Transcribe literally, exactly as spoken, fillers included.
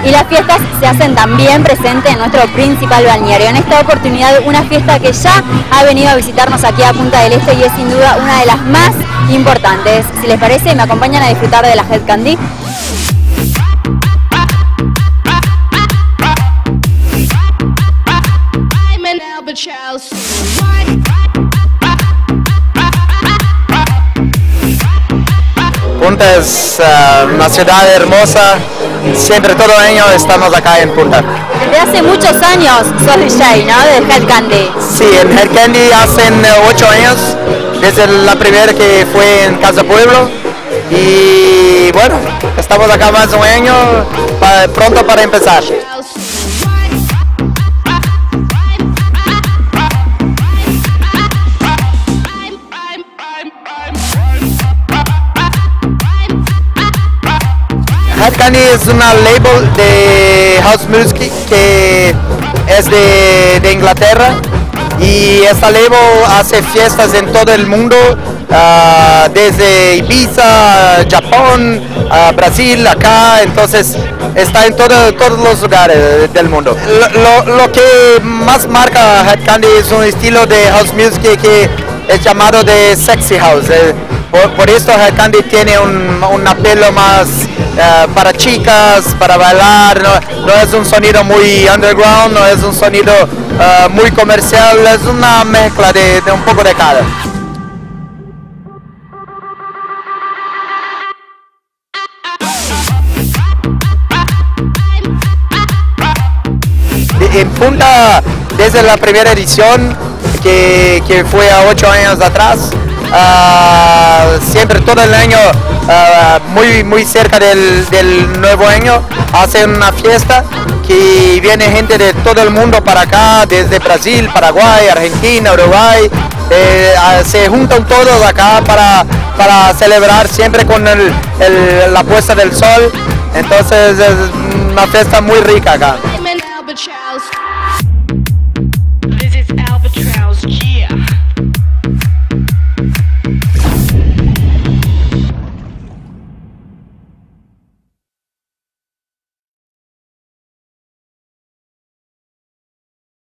y las fiestas se hacen también presente en nuestro principal balneario. En esta oportunidad una fiesta que ya ha venido a visitarnos aquí a Punta del Este y es sin duda una de las más importantes. Si les parece, me acompañan a disfrutar de la Head Candy. Punta es uh, una ciudad hermosa, siempre todo el año estamos acá en Punta. Desde hace muchos años sos D J, ¿no? De Head Candy. Sí, en Head Candy hacen ocho años, desde la primera que fue en Casa Pueblo. Y bueno, estamos acá más de un año, para, pronto para empezar. Head Candy es una label de house music que es de, de Inglaterra y esta label hace fiestas en todo el mundo, uh, desde Ibiza, Japón, uh, Brasil, acá, entonces está en todo, todos los lugares del mundo. Lo, lo, lo que más marca Head Candy es un estilo de house music que es llamado de sexy house. Por, por esto Head Candy tiene un, un apelo más uh, para chicas, para bailar, no, no es un sonido muy underground, no es un sonido uh, muy comercial, es una mezcla de, de un poco de cada. En Punta, desde la primera edición, que, que fue a ocho años atrás, Uh, siempre todo el año, uh, muy muy cerca del, del nuevo año, hacen una fiesta que viene gente de todo el mundo para acá, desde Brasil, Paraguay, Argentina, Uruguay, eh, uh, se juntan todos acá para, para celebrar siempre con el, el, la puesta del sol, entonces es una fiesta muy rica acá.